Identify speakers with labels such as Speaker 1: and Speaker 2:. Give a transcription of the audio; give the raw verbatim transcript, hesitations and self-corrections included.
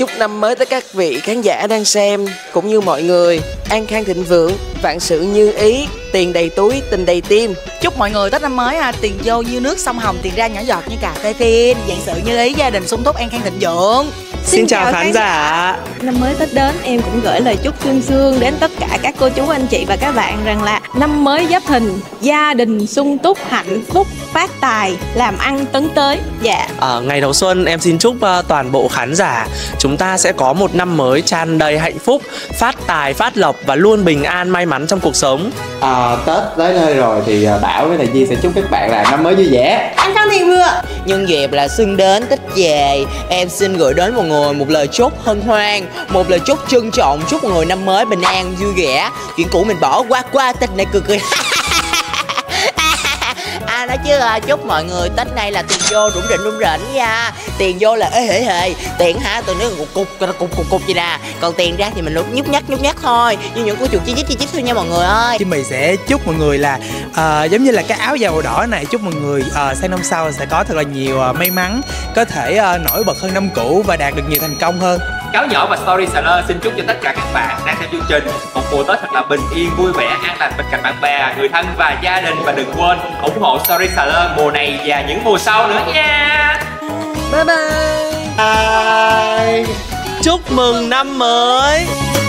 Speaker 1: chúc năm mới tới các vị khán giả đang xem cũng như mọi người an khang thịnh vượng, vạn sự như ý, tiền đầy túi, tình đầy tim.
Speaker 2: Chúc mọi người Tết năm mới ha, tiền vô như nước sông Hồng, tiền ra nhỏ giọt như cà phê phin, vạn sự như ý, gia đình sung túc, an khang thịnh vượng.
Speaker 3: Xin, Xin chào, chào khán giả.
Speaker 4: Năm mới Tết đến em cũng gửi lời chúc sương sương đến tất cả các cô chú anh chị và các bạn rằng là năm mới Giáp Thìn, gia đình sung túc, hạnh phúc, phát tài, làm ăn tấn tới. Dạ.
Speaker 3: À, ngày đầu xuân em xin chúc uh, toàn bộ khán giả chúng ta sẽ có một năm mới tràn đầy hạnh phúc, phát tài, phát lộc và luôn bình an, may mắn trong cuộc sống.
Speaker 5: À, Tết tới nơi rồi thì Bảo với Thầy Di sẽ chúc các bạn là năm mới vui vẻ,
Speaker 2: an khang thịnh vượng.
Speaker 6: Nhân dịp là xuân đến Tết về, em xin gửi đến mọi người một lời chúc hân hoan, một lời chúc trân trọng, chúc mọi người năm mới bình an vui vẻ, chuyện cũ mình bỏ qua qua, Tết này cười cười. À, nói chứ à, chúc mọi người Tết này là tiền vô rủng rỉnh rủng rỉnh nha, tiền vô là ế hề hề, tiền hả tôi nói cục cục cục cục cục gì nè, còn tiền ra thì mình lúc nhúc nhắc nhúc nhắc thôi, như những cô chuột chi chít chi chít thôi nha mọi người ơi.
Speaker 7: Chứ mình sẽ chúc mọi người là uh, giống như là cái áo dài màu đỏ này, chúc mọi người uh, sang năm sau sẽ có thật là nhiều uh, may mắn, có thể uh, nổi bật hơn năm cũ và đạt được nhiều thành công hơn.
Speaker 8: Cáo nhỏ và Storyseller xin chúc cho tất cả các bạn đang xem chương trình một mùa Tết thật là bình yên, vui vẻ, an lành bên cạnh bạn bè, người thân và gia đình, và đừng quên ủng hộ Storyseller mùa này và những mùa sau nữa nha.
Speaker 1: Bye bye.
Speaker 3: Bye. Chúc mừng năm mới.